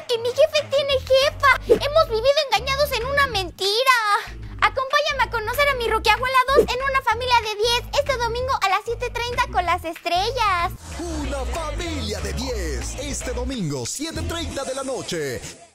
que mi jefe tiene jefa. Hemos vivido engañados en una mentira. Acompáñame a conocer a mi Ruquiabuela 2 en Una Familia de 10 este domingo a las 7:30 con las estrellas. Una Familia de 10, este domingo, 7:30 de la noche.